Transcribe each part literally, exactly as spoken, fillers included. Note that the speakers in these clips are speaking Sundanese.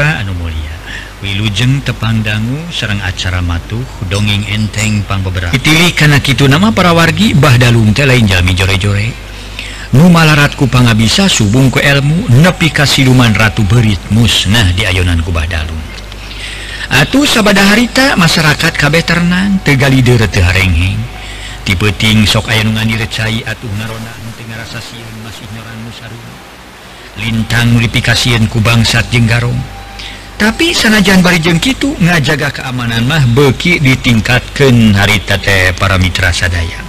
Para anu mulia wilujeng tepang dangu sareng acara matuh dongeng enteng pang beberapa itilih kana kitu nama para wargi bah dalung teh lain jalmi jore-jore nu malarat ku pangabisa subung ku ilmu nepi ka siluman ratu beurit musnah di ayonan ku bah dalung. Atuh sabada harita masyarakat kabeh tenang teu galideur teu harengheng ti peuting sok aya nu ngadirecai atuh ngarona teu ngarasa sieun masih nyoran nu sarua lintang dipikasieun ku bangsat jeung garong. Tapi sanajan bari jeung kitu ngajaga keamanan mah beuki ditingkatkeun harita teh para mitra sadaya.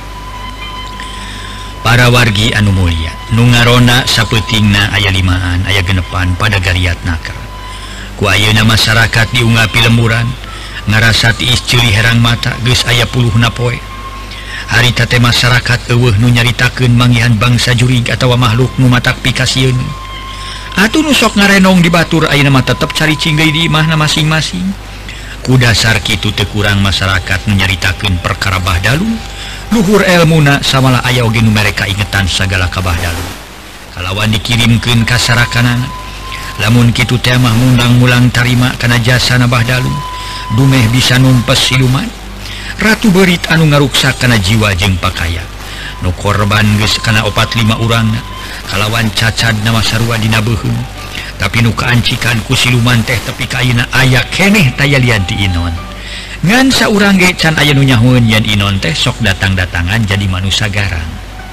Para wargi anu mulia nu ngarona sapeutingna aya limaan aya genepan pada gariat naker ku ayeuna masyarakat diunggapi lemburan ngarasa tiis ceuli herang mata geus aya puluhna poe harita teh masyarakat eueuh nu nyaritakeun manggihan bangsa jurig atawa makhluk nu matak pikasieun. Atuh nu sok ngarenong di batur ayeuna mah tetep caricing deui di imahna masing-masing. Ku dasar kitu teu kurang masyarakat nu nyaritakeun perkara bahdalu luhur elmuna samala aya oge nu mereka ingetan sagala ka bahdalu kalawan dikirimkeun ka sarakanana. Lamun kitu teh mah mundang mulang tarima kana jasana bahdalu dumeh bisa numpes siluman ratu beurit anu ngaruksak kana jiwa jeung pakaya nu korban geus kana opat lima urangna kalawan cacad nama sarua dina beuheung tapi nu kaancikan ku siluman teh tepi ka ayeuna aya keneh taya lian ti Inon ngan saurang ge can aya nu nyahoeun yen Inon teh sok datang-datangan jadi manusia garang.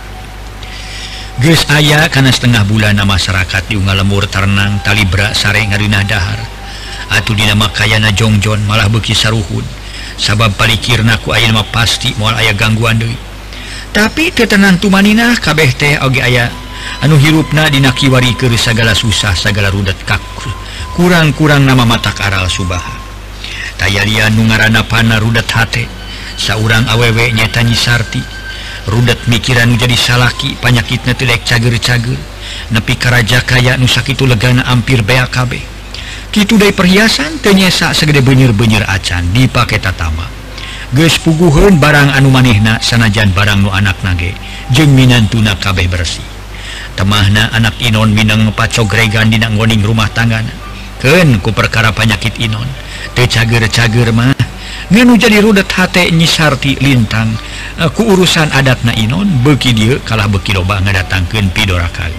Geus aya kana setengah bulan masyarakat diunggal lembur ternang talibra sare ngarinah dahar atuh dina makayana jongjon malah beuki saruhun sabab palikirna ku ayeuna mah pasti moal aya gangguan deui. Tapi teu tenang tumaninah kabeh teh oge aya anu hirupna dina kiwari keur sagala susah sagala rudet kak kurang-kurang nama matak aral subaha taya lian nu ngaranna pana rudet hate saurang awewe nyata Nyi Sarti rudet mikiran nu jadi salaki panyakitna teu daek cager-cager nepi ka raja kaya nu sakitu legana ampir bea kabeh kitu deui perhiasan teu nyesa sagede beunyeur-beunyeur acan dipake tatama geus puguheun barang anu manehna sanajan barang nu anakna ge jeung minantuna kabeh bersih. Temahna anak Inon minang pacogregan dina ngoning rumah tanggana keun ku perkara panyakit Inon teu cager-cager mah nganu jadi rudet hate Nyi Sarti lintang ku urusan adatna Inon beuki dieu kalah beuki loba ngadatangkeun pidoraka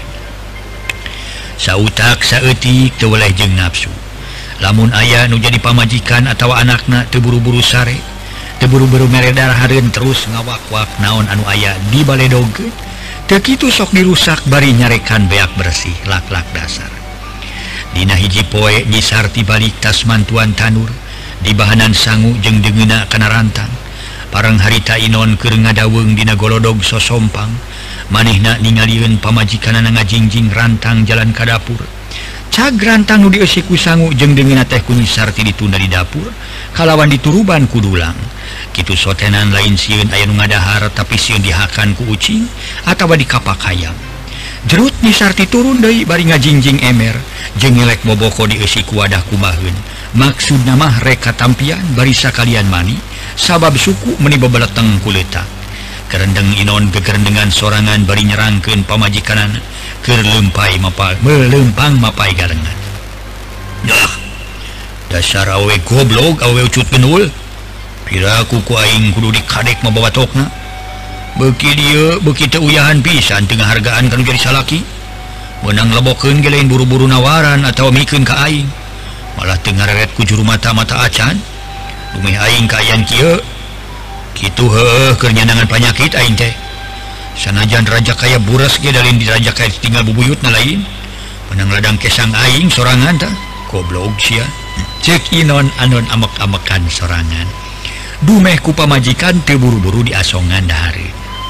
sautak saeutik teu weleh jeung nafsu lamun aya nu jadi pamajikan atawa anakna teu buru-buru sare teu buru-buru mere darahareun terus ngawak-wak naon anu aya di baledogkeun teu kitu sok dirusak bari nyarekan beak bersih lak-lak dasar. Dina hiji poe Nyi Sarti balik tas mantuan tanur di bahanan sangu jeung deungeuna kana rantang parang harita Inon keur ngadaweung dina golodog sosompang manehna ningalieun pamajikanana ngajingjing rantang jalan ka dapur cag rantang nu dieusi ku sangu jeung deungeuna teh ku Nyi Sarti ditunda di dapur kalawan dituruban ku dulang kitu sotenan lain sieun aya nu ngadahar tapi sieun dihakan ku ucing atawa di kapak hayam jerut Nyi Sarti turun deui bari ngajingjing emer jeung ngelek boboko dieusi ku wadah kumaheun maksudna mah rek katampian bari sakalian mani sabab suku meuni bebeleteng ku leutak kerendeng Inon gegerendengan sorangan bari nyerangkeun pamajikanana keur leumpay mapal meleumpang mapai galengan. Dah dasar awe goblok awe ucut genul piraku ku aing kudu dikadek mabawatokna beuki dieu beuki teu uyahan pisan teu ngahargaan kanu jadi salaki meunang lebokeun ge lain buru-buru nawaran atawa mikeun ka aing malah teu ngareret ku juru mata-mata acan dumeh aing ka ayan kieu kitu heueuh keur nyandangan panyakit aing teh sanajan raja kaya buras ge dalin di raja kaya tinggal bubuyutna lain menang ladang kesang aing sorangan tah goblok sia cek Inon anon amek-amekan sorangan dumeh ku pamajikan teu buru-buru diasongan dahare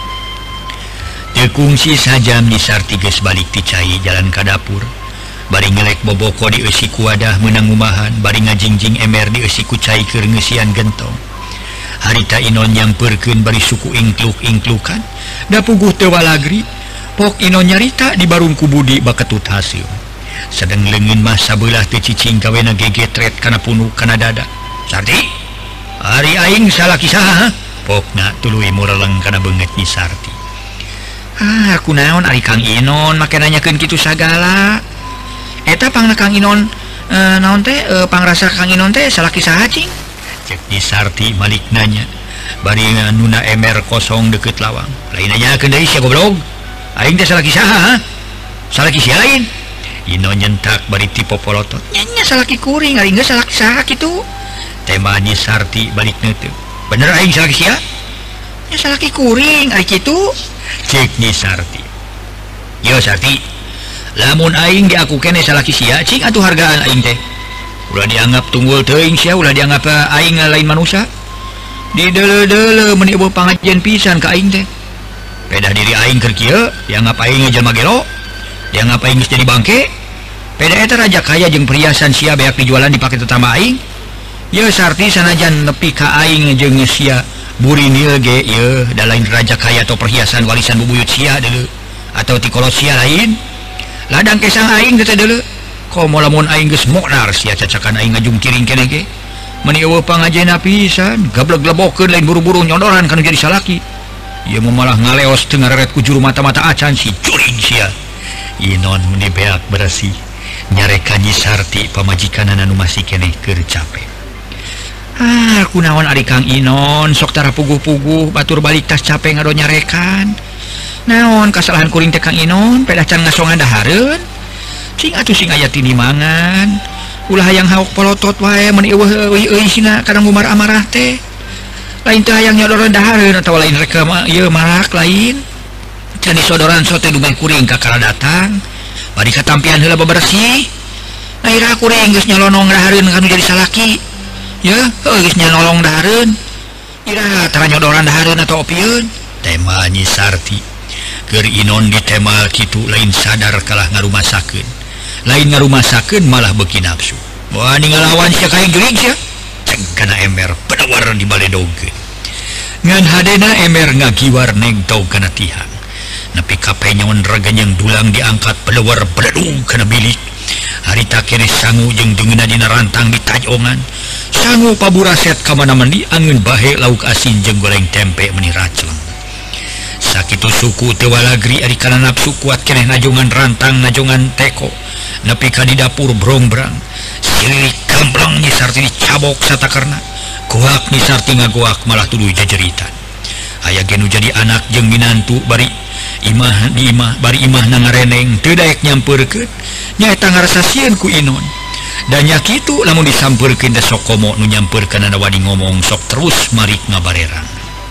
teu kungsi sajam Nyi Sarti geus balik ti cai jalan ka dapur bari ngelek boboko dieusi ku wadah meunang ngumahan bari ngajingjing emer dieusi ku cai keur ngeusian gentong harita Inon nyampeurkeun bari suku ingkluk-ingklukan da puguh teu walagri pok Inon nyarita di barung ku Budi baketut hasil sedeng leungeun mah sabelah teu cicing kawena gegetret kana punuk kana dada. Sarti ari aing salaki saha pokna tuluy mureleng kana beungeut Nyi Sarti. Ah aku naon ari Kang Inon make nanyakeun kitu sagala eta pangna Kang Inon naon teh pangrasa Kang Inon teh salaki saha cing cek Nyi Sarti balik nanya bari nuna emer kosong deket lawang lain nanya kendai sia goblok aing teh salaki saha salaki si lain Inon nyentak bari tipe polotot nyanya salaki kuring aing geus salaki saha kitu tema Nyi Sarti balik neuteung bener aing salaki sia nya salaki kuring ari kitu cek Nyi Sarti yo Sarti lamun aing diaku kene salaki sia cing atuh hargaan aing teh ulah dianggap tunggul teuing sia ulah dianggap aing lain manusia di deule-deule meuni eueuh pangajian pisan ka aing teh beda diri aing keur kieu dianggap aing jelema gelo dianggap aing geus jadi bangke beda eta raja kaya jeung perhiasan sia beak dijualan dipake tetama aing ye Sarti sanajan nepi ka aing jeung sia burin ieu ge ye da lain raja kaya atau perhiasan warisan bubuyut sia deuleu atau ti kolot sia lain ladang kesang aing teh deuleu komo lamun aing geus monar sia cacakan aing ngajung kiring keneh ge meuni eueuh pangajenna pisan gablek-glebokeun lain buru-buru nyodoran kana jadi salaki ieu malah ngaleos teu ngareret ku juru mata-mata acan si curing sia Inon meuni beak bersih nyareka Nyi Sarti pamajikanana nu masih keneh keur capek ah kunaon ari Kang Inon sok tara puguh-puguh batur balik tas capek ngado nyarekan naon kasalahan kuring teh Kang Inon pedah can ngasongan dahareun cing atuh sing aya tini mangan ulah hayang hauk polotot wae mun eueuh euy sina kadang umar amarah teh lain teh hayang nyodoran dahareun atawa lain reka ieu marak lain can disodoran sote dumeh kuring ka kala datang bari katampian heula bebersih naira kuring geus nyolonong dahareun kanu jadi salaki ya heuh geus nyolong dahareun ira tara nyodoran dahareun atau opieun tema Nyi Sarti keur Inon ditemal kitu lain sadar kalah ngarumasakeun lain ngarumasakeun malah beuki nafsu wah ningalawan sia kaing jurig sia ceng kana ember pedawar di baledogkeun ngan hadena ember ngagiwar nengtog kana tihang nepi ka penyon reganyang dulang diangkat pedawar bledug kana bilik harita keneh sangu jeung deungeunna dina rantang ditajongan sangu paburaset ka mana-mana angeun bahe lauk asin jeung goreng tempe meuni racleng sakitu suku teu walagri ari kana nafsu kuat keneh najongan rantang najongan teko nepi ka di dapur brongbrang silirik kampleng Nyi Sarti dicabok satakarna goak Nyi Sarti ngagoak malah tuluy jejeritan aya ge nu jadi anak jeung minantu bari imah di imah bari imah na ngareneng teu daek nyampeurkeun nyaeta ngarasasieun ku Inon dan nya kitu lamun disampeurkeun teh sok komo nu nyampeurkeunana wani ngomong sok terus marik ngabarerang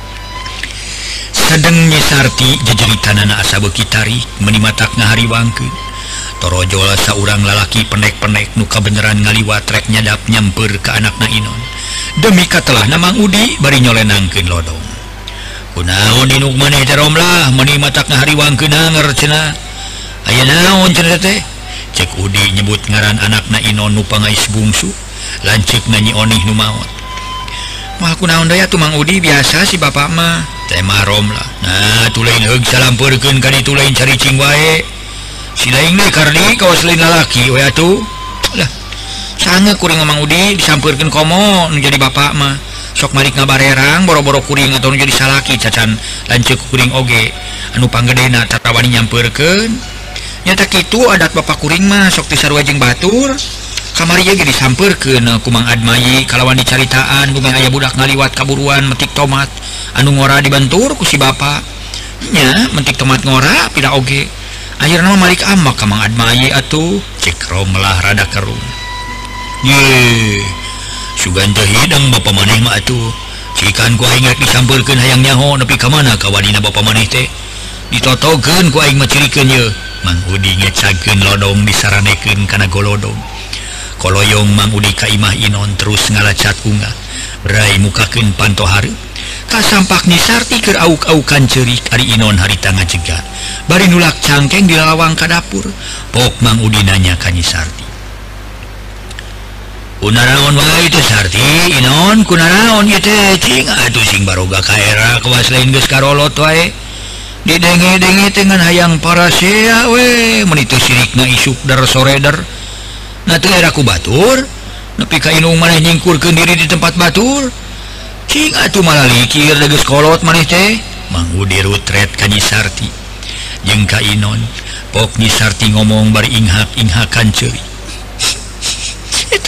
sadeng Nyi Sarti jejeritanana asa beuki tarik meuni matak ngahariwangkeun torojol saurang lalaki pendek-pendek nu kabeneran ngaliwat rek nyadap nyamper ke anakna Inon demi katelahna Mang Udi bari nyolenangkeun lodong kunaon inuk maneh teh romlah meuni matak ngahariwangkeun anger cenah aya naon cenah teh cek Udi nyebut ngaran anakna Inon nu pangais bungsu lanceukna Nyi Onih nu maot mah kunaon daya tuh Mang Udi biasa si bapak mah teh marom lah nah tulain heug salampeurkeun ka ditu lain caricing wae si lain deui kardi kawas lain lalaki we atuh lah sange kuring Mang Udi disampeurkeun komo nu jadi bapak mah sok marik ngabarerang boro-boro kuring atau nu jadi salaki cacan lanceuk kuring oge anu panggedena tara wani nyampeurkeun nyata kitu adat bapak kuring mah sok tisarua jeung batur kamari ge disampeurkeun ku Mang Admayi kalawan dicaritaan dumeh aya budak ngaliwat kaburuan metik tomat anu ngora dibantur ku si bapak nya metik tomat ngora pida oge akhirna malik amak ka Mang Admayi atuh cek romlah rada kerung ye sugan teh hidang bapa maneh mah atuh cikan ku aing rek disampeurkeun hayang nyaho nepi ka mana ka wadina bapa maneh teh ditotokeun ku aing mah cirikeun ye Mang Udi ngecakeun lodong disaranekeun kana golodong koloyong Mang Udi ka imah Inon terus ngalacat bunga berai mukakeun panto hareup kasampak Nyi Sarti keur auk-aukan ceurik ari Inon harita ngajegat bari nulak cangkeng di lawang ka dapur pok Mang Udi nanya ka Nyi Sarti kunaraon wae teh Sarti Inon kunaraon ieu teh cing atuh sing baroga ka era kawas lain geus karolot wae didenge-denge teh ngan hayang parasea we mun itu sirikna isuk dar soreder na teu era ku batur nepi ka inung maneh nyingkurkeun diri di tempat batur cing atuh malah likir da geus kolot maneh teh Mang Udi rutret ka Nyi Sarti jeung ka Inon pok Nyi Sarti ngomong bari inghak-inghakan ceurik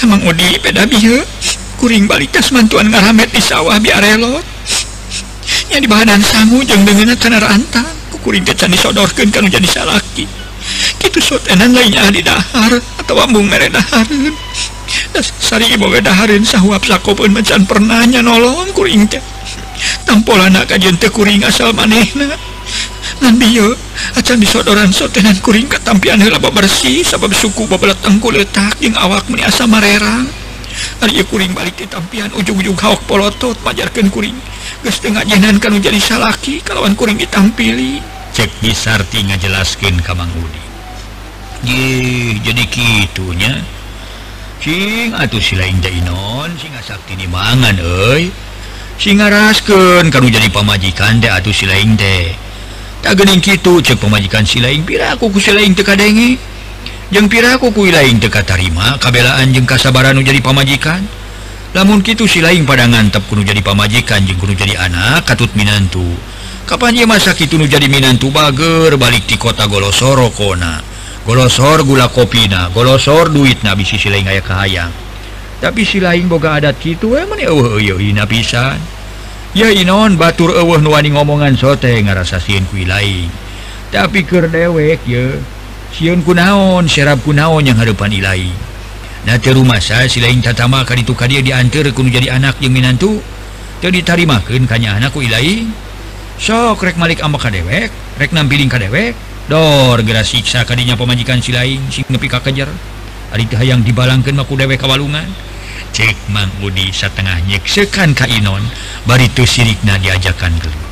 Tamang Udi beda bieu kuring balik tas mantuan ngaramet di sawah biar relot yang di bahanan sangu jeung dengan tanah rantang ku kuring teh can disodorkeun kanu jadi salaki kitu sotenan lainnya di dahar atau ambung mere dahareun das sari boga dahareun sahuap sakopeun macan pernahnya nolong kuring teh tampolana kajeun teh kuring asal manehna ngan bieu acan disodoran sotenan kuring katampian heula bersih sabab suku babeleteng kuletak jeung awak meni asa marerang ari kuring balik di tampian ujug-ujug haok polotot majarkeun kuring geus teu ngajenan kanu jadi salaki kalawan kuring ditampili cek Bisarti ngajelaskeun ka Mang Udi. Ye jadi kitunya sing atuh si lain teh inon sing sakti di mangan euy sing ngaraskeun kanu jadi pamajikan teh atuh si lain teh tak geuning kitu cek pamajikan si lain piraku ku si lain teu kadenge jeung piraku ku lain teu katarima kabelaan jeung kasabaran nu jadi pamajikan lamun kitu si lain pada ngantep kudu jadi pamajikan jeung kudu jadi anak katut minantu kapan ye masa kitu nu jadi minantu bager balik di kota Golosor rokona golosor gula kopina golosor duitna bisi si lain aya kahayang tapi si lain boga adat kitu we meni eueuh eueuhina pisan ya inon batur eueuh nu wani ngomongan sote ngarasa sieun ku ilaing tapi keur dewek ye sieun kunaon serab kunaon yang hareupan ilaing na teu rumasa si laing tatama ka ditu ka dieu dianteur kudu jadi anak jeung minantu teu ditarimakeun ka nya anak ku ilaing sok rek malik ambak ka dewek rek nampiling ka dewek dor geura siksa ka dinya pamajikan si laing sing nepi ka kejer ari teu hayang dibalangkeun mah ku dewek ka walungan cek Mang Udi satengah nyeksekan ka inon bari teu sirikna diajakan gelut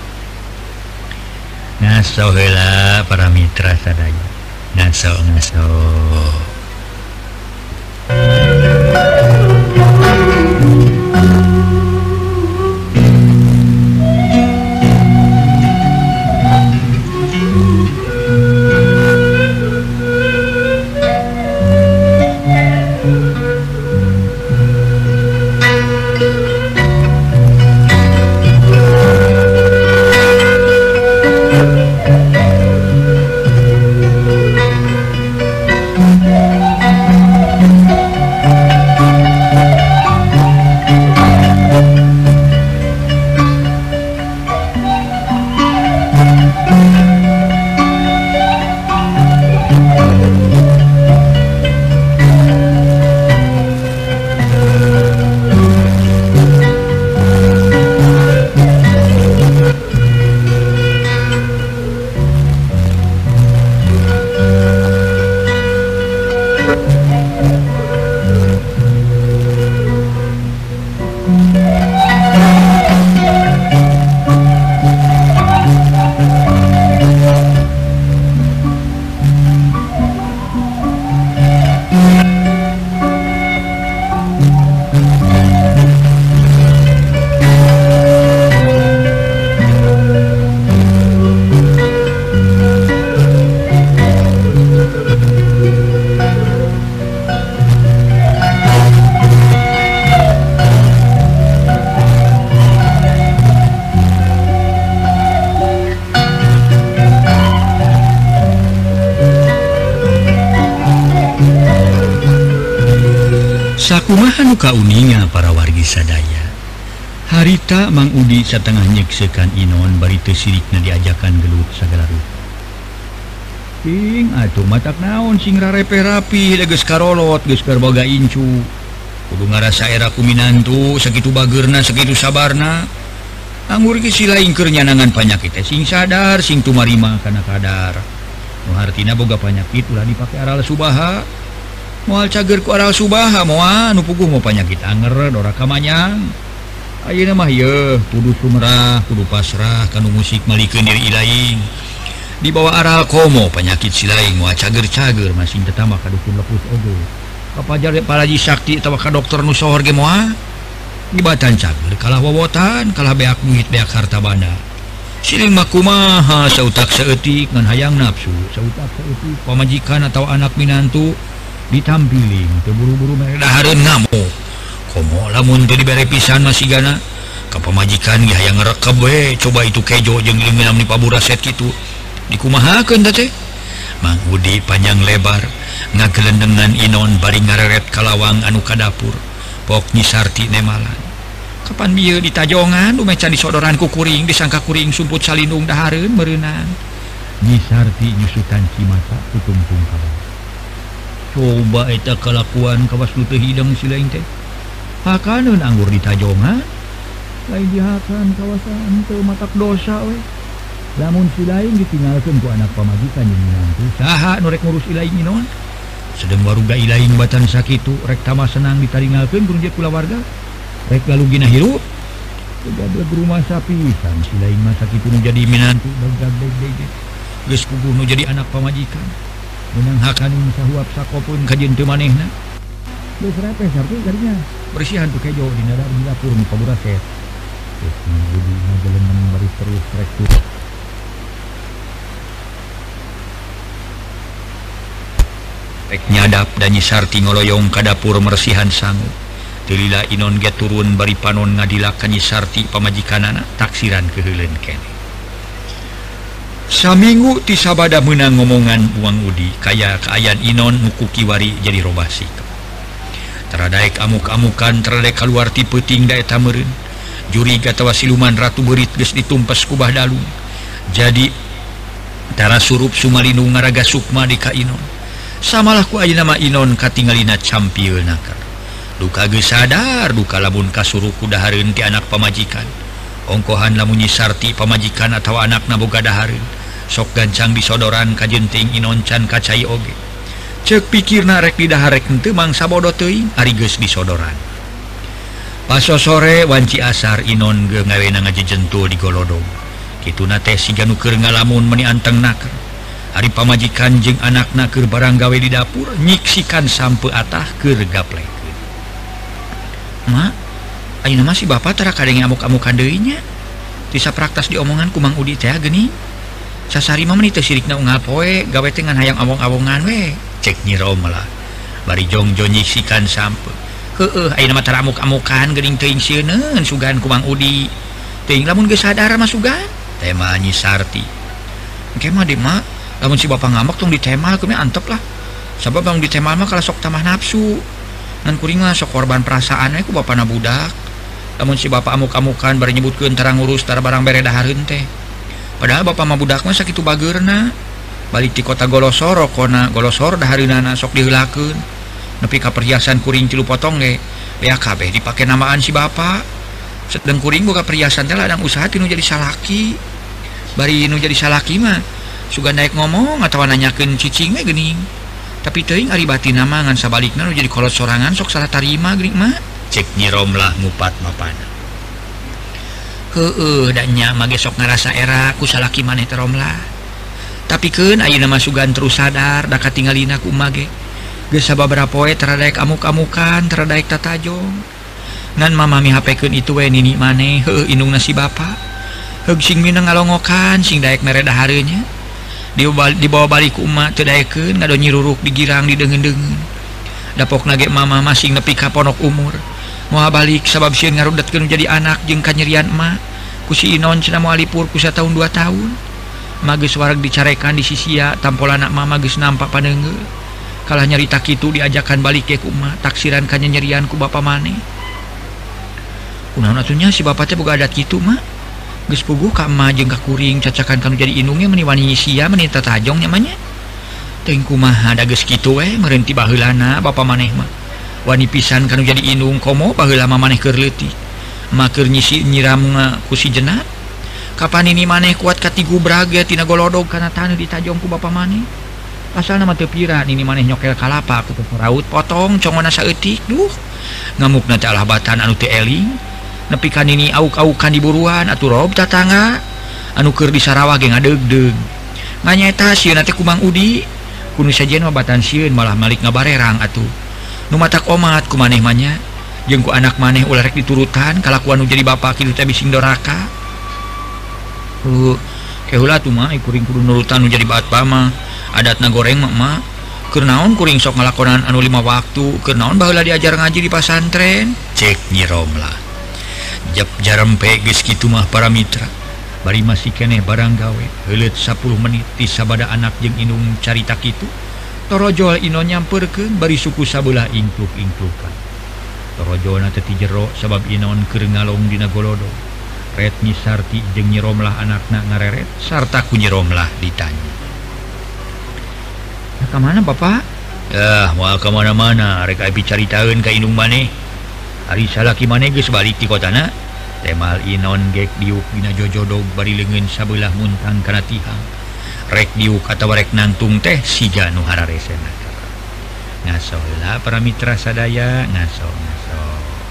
ngaso heula para mitra sadaya ngaso ngaso sakumaha nu kauninga para wargi sadaya harita Mang Udi satengah nyeksekan inon bari teu sirikna diajakan gelut sagala rupa sing atuh matak naon sing rarepe rapi geus karolot geus keur boga incu kudu ngarasa era kuminantu sakitu bageurna sakitu sabarna anggur ge si lain keur nyanangan panyakit teh sing sadar sing tumarima kana kadar nu hartina boga panyakit ulah dipake aral subaha moal cager ku aral subaha moal nu puguh mau panyakit anger dora kamanyang ayeuna mah yeuh kudu sumerah kudu pasrah kanu musik malikeun diri ilaing dibawa aral komo penyakit si laing moal cager-cager masing tetama ka dukun lepus oge kapajar palaji sakti atawa ka dokter nu sohor ge moal dibatan cager kalah wowotan kalah beak duit beak harta banda siling mah kumaha sautak saeutik ngan hayang nafsu sautak saeutik pamajikan atau anak minantu ditampiling teu buru-buru mere dahareun ngamuk komo lamun teu dibere pisan masigana ka pamajikan ge hayang ngrekeb we coba itu kejo jeung liminam di paburaset kitu dikumahakeun teh Mang Udi panjang lebar ngagelendengan Inon bari ngareret kalawang anu ka dapur pok Nyi Sarti nemalan. Kapan bieu ditajongan nu mecan disodoran ku kuring disangka kuring sumput salindung dahareun meureunang. Nyi Sarti nyusukan cimata ku tungtung kawan. Coba eta kalakuan kawas nu teu hideng si lain teh. Hakaneun anggur ditajongan. Lain dihakan kawasan teu matak dosa we. Lamun si lain ditinggalkeun ku anak pamajikan jeung minantu. Saha nu rek ngurus ilaing Inon? Sedeng waruga ilaing batan sakitu rek tamah senang ditaringgalkeun ku jeung kulawarga. Rek galugina hirup. Gablek rumah sapisan si lain masa kitu nu jadi minantu bagag deg-deg. Geus puguh nu jadi anak pamajikan. Menang hakanin sahuap sakopeun kajeun teu manehna. Geus repeh sarti gadinya. Bersihan tu kejo dina di dapur nu paburaset. Geus ngabudi ngagelengan bari terus rek tu. Rek nyadap dan Nyi Sarti ngoloyong ka dapur mersihan sangu. Lila Inon ge turun bari panon ngadilakan Nyi Sarti pamajikanana taksiran keheuleun keneh. Saminggu ti sabada meunang ngomongan Buang Udi kaya kaayaan Inon nuku kiwari jadi robah sikap. Teradaek amuk-amukan teradaek kaluar ti peuting da eta meureun. Juri gatawa siluman ratu beurit geus ditumpes ku Bahdalung. Jadi tara surup sumalindung ngaraga sukma di ka Inon. Samalah ku ayeuna mah Inon katinggalina campieun akar. Duka geus sadar duka lamun kasuruh ku dahareun ti anak pamajikan. Ongkohan lamun Nyi Sarti pamajikan atawa anakna boga dahareun sok gancang disodoran ka jenting Inon can kacai oge. Ceuk pikirna rek didaharek henteu mangsa bodo teuing ari geus disodoran. Pas sore wanci asar Inon ge ngawena ngajejentul di golodong. Kituna teh siga nu keur ngalamun meuni anteng naker. Ari pamajikan jeung anakna keur barang gawe di dapur nyiksikan sampeu atah keur gaplek. Mak, ayeuna mah si bapa tara kadenge amuk-amukan deui nya. Tisa praktas diomongan ku Mang Udi teh geuning. Sasari mah meuni teu sirikna unggal poe, gawe teh ngan hayang awong-awongan we. Cek Nyi Romlah. Bari jongjo nyiksikan sampeu. Heueuh, ayeuna mah tara amuk-amukan geuning teuing sieuneuh sugan ku Mang Udi. Teuing lamun geus sadar mah sugan. Teh mah Nyi Sarti. Engke mah deui mak, lamun si bapa ngambek tong ditemal keun antep lah. Sabab bang ditemal mah kala sok tamah nafsu. Ngan kuring mah sok korban perasaan we ku bapana budak. Lamun si bapa amuk-amukan bari nyebutkeun tara ngurus tara barang bere dahareun teh. Padahal bapa mah budak mah sakitu bageurna. Balik ti kota Golosor rokona Golosor dahareunana sok diheulakeun. Nepi ka perhiasan kuring tilu potong ge bea kabeh dipake namaan si bapa. Sedeng kuring boga perhiasan teh ladang usaha tinu jadi salaki. Bari nu jadi salaki mah sugan daek ngomong atawa nanyakeun cicing we geuning. Tapi teuing ari batina mah ngan sabalikna nu jadi kolot sorangan sok salah tarima geuning mah. Cek Nyi Romlah ngupat bapana. Heueuh da nya mah ge sok ngarasa era ku salaki maneh teh Romlah. Tapi keun ayeuna mah sugan terus sadar da katinggalina ku emah ge. Geus sababaraha poe teradaek amuk-amukan, teradaek tatajong. Ngan mama mihapekeun itu we nini maneh, heueuh indungna si bapa. Heug sing mineng ngalongokan sing daek mere dahareun nya. Dibawa balik ku emak teu daekeun ngado nyiruruk digirang dideungeun-deungeun. Dapokna ge mama masing nepi ka ponok umur. Moal balik sabab sieun ngarudetkeun jadi anak jeung kanyerian emak. Ku si Inon cenah moal lipur ku sataun dua tahun. Emak geus wareg dicarekan di sisia tampol anak mama geus nampak paneungeul. Kalah nyarita kitu diajakan balik ke ku emak taksiran kanyerian ku bapa maneh. Kunaon atuh nya si bapa teh boga adat kitu mah. Geus puguh ka emak jeung ka kuring cacakan kanu jadi indungnya meuni wani sia meuni tatajong nya mah nya. Teuing kumaha da geus kitu we meureun ti baheulana bapa maneh mah. Wani pisan kanu jadi indung komo baheula mah maneh keur leutik. Emak keur nyisi nyiram ku si jenat. Kapan ini maneh kuat katigu braga tina golodog kana taneuh ditajong ku bapa maneh. Asalna mah teu pira ini maneh nyokel kalapa ku raut potong congona saeutik. Duh. Ngamukna teh alah batan anu teu eling. Nepi ka nini auk-aukan diburuan atuh rob tatangga anu keur di Sarawak ge ngadegdeug. Nganyeta sieun teh ku Mang Udi. Kudu sajen mah batan sieun malah malik ngabarerang atuh. Nu matak omat ku maneh mah nya jeung ku anak maneh ulah rek diturutan kalakuan nu jadi bapa kitu teh bising doraka. Tuh, keheula tuh mah kuring kudu nurutan nu jadi bapa mah. Adatna goreng mah mah. Keur naon kuring sok ngalakonan anu lima waktu, keur naon baheula diajar ngaji di pasantren. Cek Nyi Romlah. Jap jarempe geus kitu mah para mitra. Bari masih keneh barang gawe heuleut sapuluh menit ti sabada anak jeung indung carita kitu. Torojol Inon nyamperkeun bari suku sabelah ingkluk-ingklukan. Torojolna teu ti jero sabab Inon keur ngalong dina golodo. Ret Nyi Sarti jeung Nyi Romlah anakna ngareret sarta ku Nyi Romlah ditanya. Ka mana Bapak? Yah, moal ka mana-mana rek abi caritaeun ka indung maneh. Ari salaki maneh geus balik ti kotana. Temal Inon gek diuk dina jojodog bari leungeun sabelah muntang kana tihang. Rek diuk atawa rek nangtung teh siga nu hararesena. Ngaso heula para mitra sadaya, ngaso ngaso.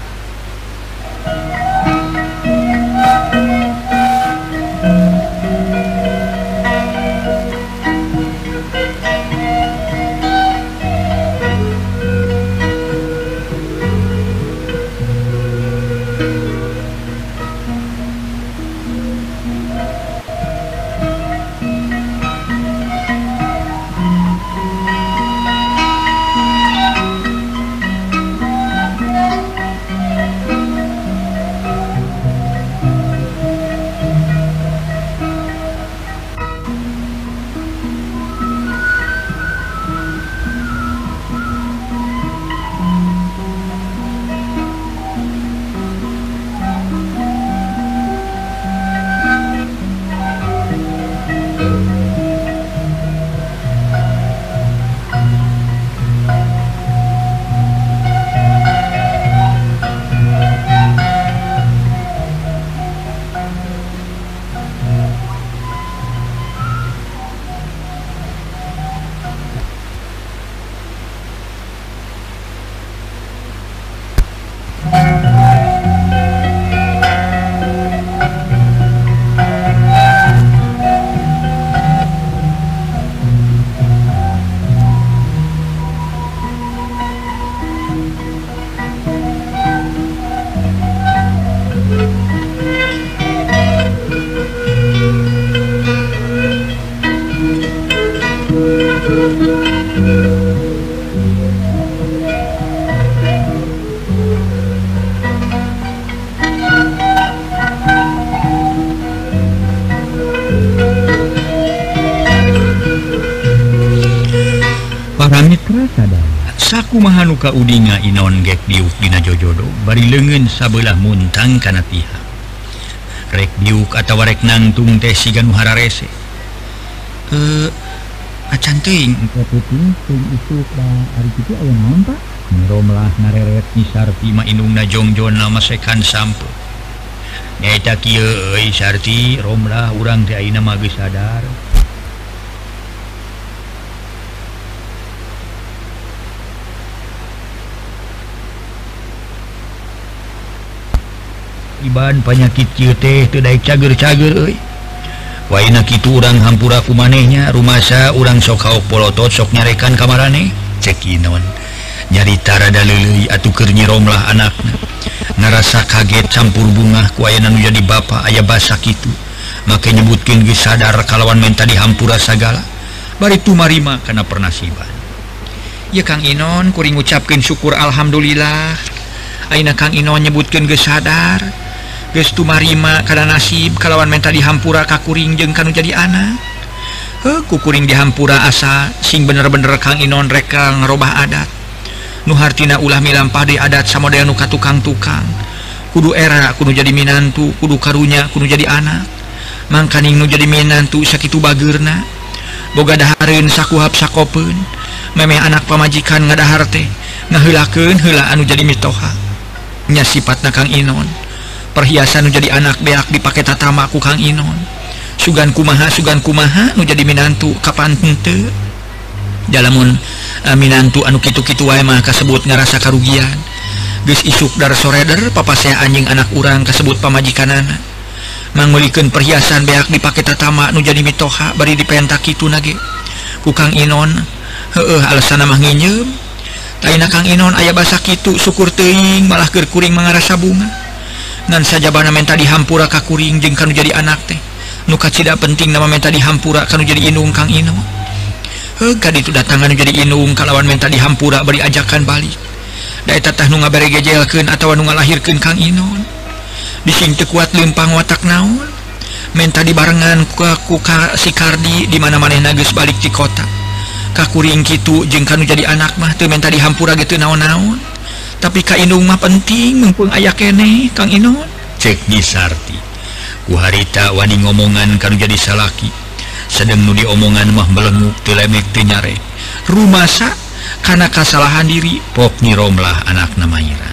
Saku mahanuka udinga Inon gek diuk dina jojodo bari leungeun sabelah muntang kana tihang. Rek diuk atawa rek nangtung teh siga nu hararese. Eh acan teuing puting teuing isuk da ari kitu aya naon Pak? Nyi Romlah nareret Nyi Sarti mah indungna jongjonna masekan sampe. Nyaeta kieu euy Sarti, Romlah urang teh ayeuna mah geus sadar. Iban penyakit kieu teh teu daek cager-cager euy. Waina kitu urang hampura ku manehnya rumasa urang sok haok polotot sok nyarekan ka maraneh. Cek Inon. Nyarita rada leuleuy atuh keur Nyi Romlah anakna. Ngarasa kaget campur bungah ku aya nu jadi bapa aya basa kitu. Make nyebutkeun geus sadar kalawan menta dihampura sagala. Bari tumarima kana pernasiban. Ya Kang Inon kuring ngucapkeun syukur alhamdulillah. Ayeuna Kang Inon nyebutkeun geus sadar. Geus tumarima kana nasib kalawan menta dihampura ka kuring jeung kanu jadi anak. Heuh ku kuring dihampura asa sing bener-bener Kang Inon rek ngarobah adat. Nu hartina ulah milampah deui adat samodaya nu katukang-tukang. Kudu era kudu jadi minantu, kudu karunya kudu jadi anak. Mangkaning nu jadi minantu sakitu bageurna. Boga dahareun sakuhap sakopeun. Memeh anak pamajikan ngadahar teh ngaheulakeun heula anu jadi mitoha. Nya sifatna Kang Inon. Perhiasan nu jadi anak beak dipake tatama ku Kang Inon. Sugan kumaha sugan kumaha nu jadi minantu kapan henteu. Jalamun uh, minantu anu kitu-kitu wae mah kasebut ngarasa karugian. Geus isuk dar soreder papasea anjing anak urang kasebut pamajikanana. Mangmeulikeun perhiasan beak dipake tatama nu jadi mitoha bari dipenta kitu nage ku Kang Inon. Heueuh alesanna mah nginyeum. Taina Kang Inon aya basa kitu syukur teuing malah keur kuring mangarasa bunga. Ngan sajabana menta dihampura ka kuring jeung kanu jadi anak teh nu kacida penting nama menta dihampura kanu jadi indung Kang Inon. Heuh kaditu datangan nu jadi indung kalawan menta dihampura bari ajakan balik. Da eta tah nu ngaberegejelkeun atawa nu ngalahirkeun Kang Inon. Bising teu kuat leumpang watak naon. Menta dibarengan ku, ku ka si Kardi di mana manehna geus balik ti kota. Kakuring gitu jeung kanu jadi anak mah teu menta dihampura gitu naon-naon. Tapi ka indung mah penting mumpung aya keneh Kang Inon. Cek Nyi Sarti. Ku harita wani ngomongan kanu jadi salaki. Sedeng nu diomongan mah melenguk teu lemek teu nyare. Rumasa kana kasalahan diri pok Nyi Romlah anakna Mairan.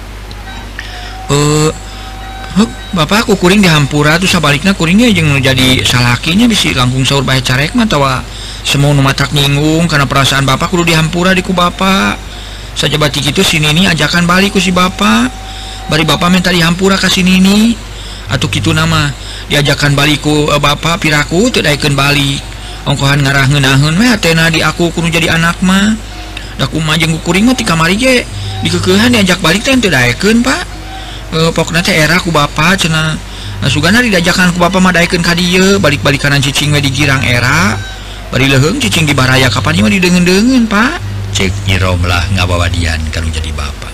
Eh Huk, bapak aku kuring dihampura tuh sabalikna kuringnya jeung nu jadi salakinya bisi langkung saur bae carek mah tawa semua nu matak nyinggung karena perasaan bapak kudu dihampura di ku bapak. Saja batik itu si Nini ajakan balik ku si bapak. Bari bapak minta dihampura ka si Nini. Atuh kitu nama diajakan balik ku uh, bapak piraku teu daekeun balik. Ongkohan ngarah ngeunaheun we hatena di aku kudu jadi anak mah. Da kumaha jeung ku kuring mah ti kamari ge dikeukehan diajak balik teh teu daekeun, Pak. Uh, pokoknya teh era ku bapak cenah nah, sugana didajakan ku bapak mah daekeun ka dieu balik-balik kanan cicing we digirang era bari leheung cicing di baraya kapan mah dideungeun-deungeun Pak. Cek Nyi Romlah ngabawadian kanu jadi bapak.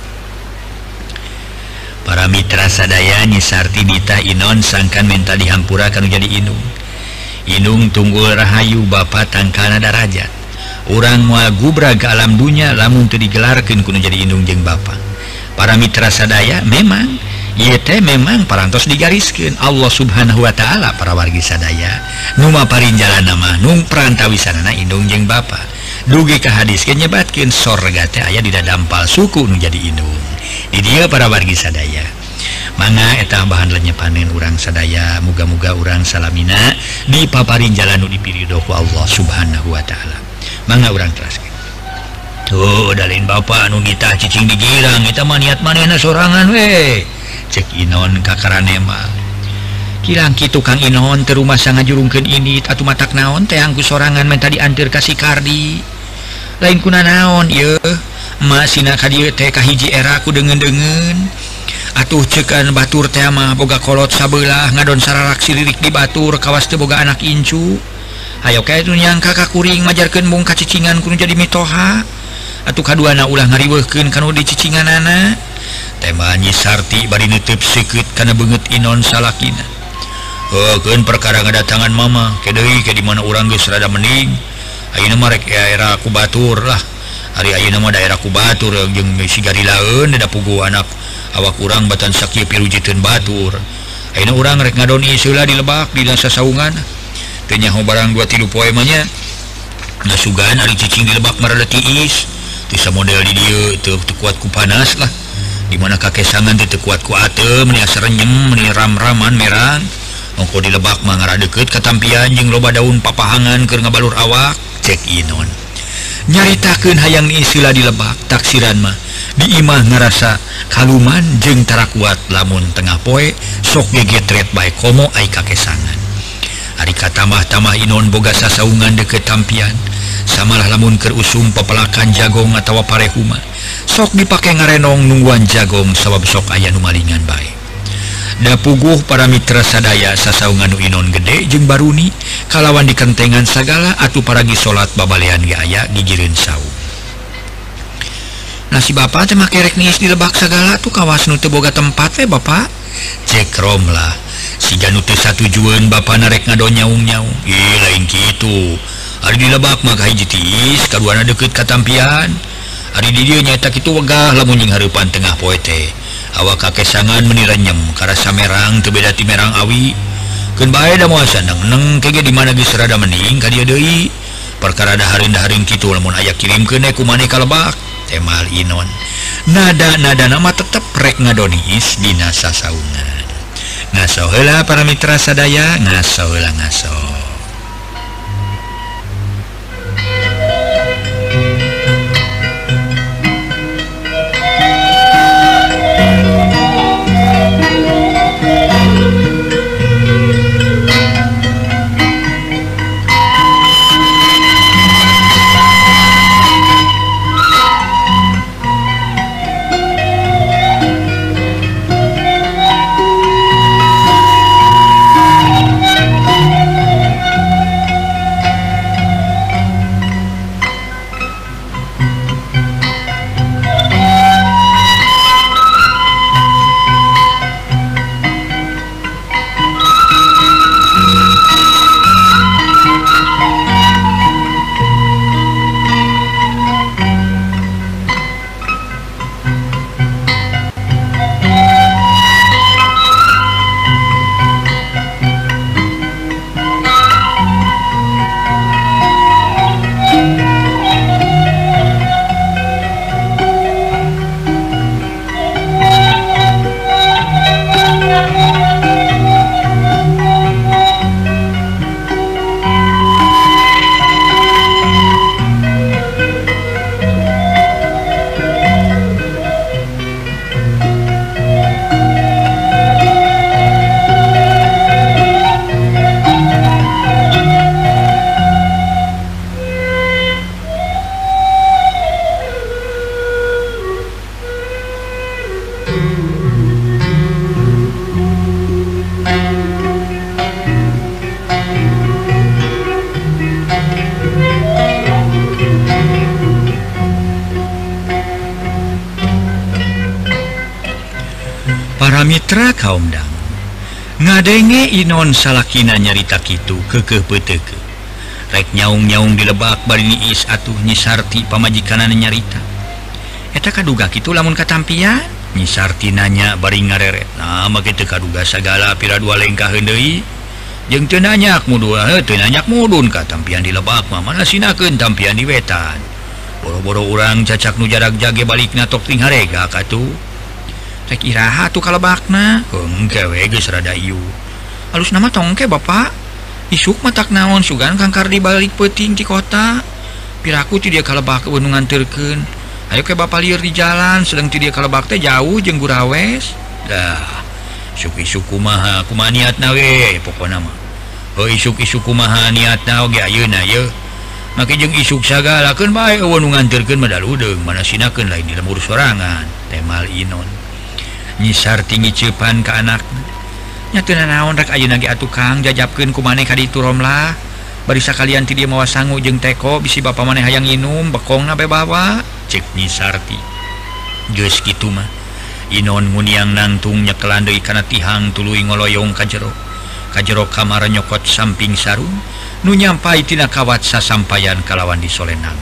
Para mitra sadaya Nyi Sarti Nita Inon sangkan menta dihampura kanu jadi indung. Indung tunggul rahayu bapak tangkana darajat. Urang moal gubrag ke alam dunya lamun teu digelarkeun kudu jadi indung jeung bapak. Para mitra sadaya memang ieu teh memang parantos digariskeun Allah Subhanahu wa taala para wargi sadaya nu maparinjalana mah nu perantawisanana indung jeung bapa dugi ka hadis ke nyebatkeun sorga teh aya di dadampal suku nu jadi indung di dieu para wargi sadaya mangga eta bahan lenyepanen urang sadaya muga-muga urang salamina dipaparinjalan nu dipirido ku Allah Subhanahu wa taala mangga urang teraskeun. Tuh dalin bapak anu ditah cicing digirang eta mah niat manehna sorangan we. Cek Inon kakarane mah. Kirang kitu Kang Inon teu rumasa ngajurungkeun ini atuh matak naon teh angku sorangan menta dianteur ka si Kardi. Lain kunanaon ieu emak sina ka dieu teh kahiji era ku deungeun-deungeun. Atuh ceukan batur teh mah boga kolot sabelah ngadon sararak siririk di batur kawas teu boga anak incu. Hayo kae tu nyangka ka kuring majarkeun mung kacicingan kudu jadi mitoha. Atuh kaduana ulah ngariweuhkeun kanu di cicinganana. Tema Nyi Sarti bari neuteub seukeut kana beungeut Inon salakina. Heukeun perkara ngadatangan mama ke deui ke di mana urang geus rada mending. Ayeuna mah rek daerah ku batur lah. Ari ayeuna mah daerah ku batur jeung si garilaeun da pugu anak awak urang batan sakieu pirujiteun batur. Ayeuna urang rek ngadoni seula di Lebak di sasaungan. Teu nyaho barang dua tilu poe mah nya. Nasugan ari cicing di Lebak mah rada tiis. Tisa model di dieu teu kuat ku panas lah. Di mana kakesangan teu kuat ku ateum meni sarenyem meni ram-raman merang. Ongko di Lebak mah ngaradeukeut katampian jeung loba daun papahangan keur ngabalur awak. Cek Inon. Nyaritakeun hayang ni isila di Lebak taksiran mah di imah ngarasa kaluman jeung tara kuat lamun tengah poe sok gegetret bae komo ai kakesangan. Ari katamah-tamah Inon boga sasaungan deukeut tampian. Samalah lamun keur usum pepelakan jagong atawa parehuma sok dipake ngarenong nungguan jagong sabab sok aya nu malingan bae. Da puguh para mitra sadaya sasaungan nu Inon gede jeung baruni kalawan dikentengan sagala atuh paragi salat babalean ge aya gigireun saung. Nasi bapak teh make rek niis di Lebak sagala tuh kawas nu teu boga tempat we bapak. Cek Romlah siga nu teu satujueun bapana rek ngadonyaung-nyaung. Ih lain kitu. Ari di Lebak mah kahiji tiis kaduana deukeut katampian. Ari di dieu nyaeta kitu wegah lamun jeung hareupan tengah poe teh. Awak kakesangan meuni renyem karasa merang teu beda ti merang awi. Keun bae da moal saneng-neng kege di mana geus rada mending ka dieu deui. Perkara dahareun-dahareun kitu lamun aya kirimkeun we ku maneh ka Lebak. Temal Inon. Nada-nadana mah tetep rek ngadoniis dina sasaungan. Ngaso heula para mitra sadaya, ngaso heula ngaso. Para mitra kaumdang ngadenge Inon salakina nyarita kitu kekeh peteke rek nyaung-nyaung dilebak bari niis atuh Nyi Sarti pamajikanana nyarita eta kaduga kitu lamun katampian. Nyi Sarti nanya bari ngareret nah make teu kaduga sagala pira dua lengkah deui jeung teu nanyak mudun teu nanyak mudun katampian dilebak mah mana sinakeun tampian di wetan boro-boro urang cacak nu jarak jage balikna tok ting harega katuh rek iraha tuh kalebakna hengke we geus rada ieu alus nama tongke bapak isuk matak naon sugan kangkar di balik peuting di kota piraku ti dia kalebak keun nganterkeun ayo ke bapak lieur di jalan sedang ti dia kalebak teh jauh jeung gurawes dah isuk-isuk kumaha kumaha niatna we pokona mah heuh isuk-isuk kumaha niatna oge ayeuna ye make jeung isuk sagalakeun bae eueun nu nganterkeun mah daludeung mana sinakeun lain di lembur sorangan temal Inon. Nyi Sarti ngiceupan ka anakna nya teu naon rek ayeuna ge atuh Kang jajabkeun ku maneh ka ditu Romlah bari sakalian ti dieu mawa sangu jeung teko bisi bapa maneh hayang nginum bekongna bae bawa cek Nyi Sarti. Geus kitu mah Inon muniang nangtung nyekelan deui kana tihang tuluy ngoloyong ka jero ka jero kamar nyokot samping sarung nu nyampai tina kawat sasampayan kalawan disolenang.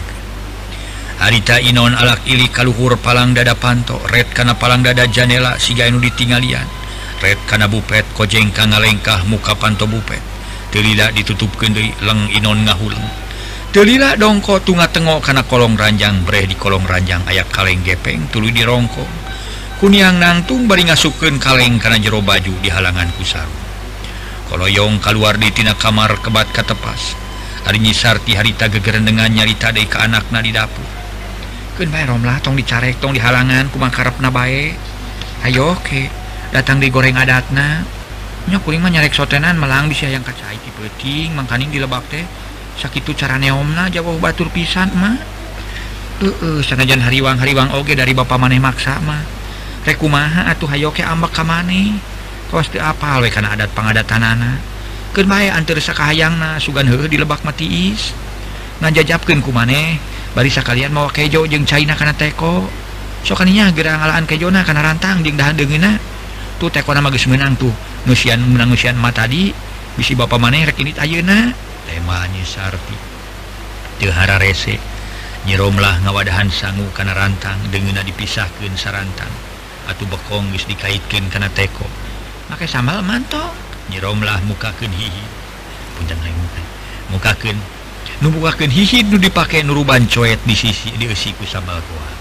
Harita Inon alak ili kaluhur palang dada panto red kana palang dada janela siga anu ditinggalian red kana bupet kojeng ka ngalengkah muka panto bupet teu lila ditutupkeun deui leng Inon ngahuleng teu lila dongko tunga tengok kana kolong ranjang breh di kolong ranjang aya kaleng gepeng tuluy dirongkong kuniang nangtung bari ngasupkeun kaleng kana jero baju di halangan ku sarung koloyong kaluar di tina kamar kebat katepas ari Nyi Sarti harita gegerendengan nyarita deui ka anakna di dapur. Keun bae Romlah tong dicarek tong dihalangan kumaha karepna bae ayo ke datang digoreng adatna nya kuring mah nyarek sotenan melang bisa hayang kacai ti peuting mangkaning dilebak teh sakitu cara neomna jawah batur pisan mah heueuh sanajan hariwang-hariwang oge dari bapa maneh maksa mah rek kumaha atuh hayo ke ambek ka maneh kaos teu apal we kana adat pangadatanana keun bae anteur sakahayangna sugan heueuh dilebak mah tiis ngajajabkeun ku maneh bari sakalian mawa kejo jeung caina kana teko sok aninya geura ngalaan kejona kana rantang jeung dahan deungeuna tuh tekona mah geus meunang tuh nusian menang nusian mah tadi bisi bapa maneh rek init ayeuna tema Nyi Sarti teu hararese Nyi Romlah ngawadahan sangu kana rantang deungeuna dipisahkeun sarantang atuh bekong geus dikaitkeun kana teko make sambal mantong Nyi Romlah mukakeun hihi punten lain muka mukakeun nu bukakeun hihi nu dipake nuruban coet di sisi di eusi ku sambal goa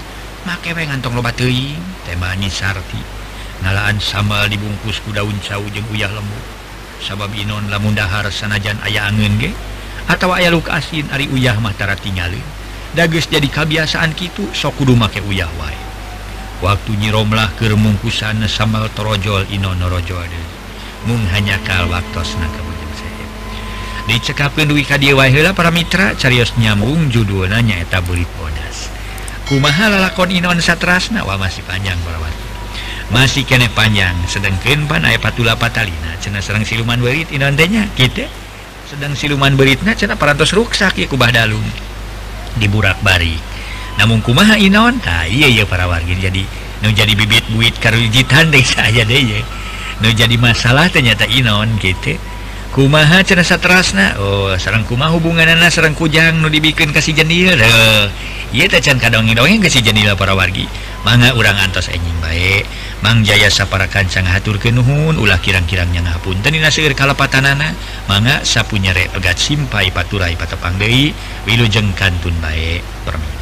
make we ngantong loba teuing tema Nyi Sarti ngalaan sambal dibungkus ku daun cau jeung uyah lembu sabab Inon lamun dahar sanajan aya angeun ge atawa aya luka asin ari uyah mah tara tinggaleun da geus jadi kabiasaan kitu sok kudu make uyah wae waktu Nyi Romlah keur mungkusan sambal torojol Inon norojol deui mung hanya kal waktosna kabujeng sae dicekapkeun duwi ka dieu wae heula para mitra carios nyambung judulna nyaeta Beurit Bodas. Kumaha lalakon Inon saterasna wah masih panjang para wargi masih kene panjang sedengkeun pan aya patula patalina cenah sareng siluman beurit Inon teh nya kitu sedang siluman beuritna cenah parantos ruksak ieu kubah dalung diburak bari namun kumaha Inon tah ieu ieu para wargi jadi nu jadi bibit buit karujitan deui saya deui nu jadi masalah ternyata Inon gitu kumaha cenah saterasna oh sareng kumaha hubunganana sareng kujang nu dibikeun ka si Jendil heuh ieu teh can kadongeng-dongeng ka si Jendil para wargi mangga urang antos enjing bae Mang Jaya saparakan sang haturkeun nuhun ulah kirang-kirangnya ngahapunten dina seueur kalepatanana mangga sapunyere pegat simpai paturai patepang deui wilujeng kantun bae permi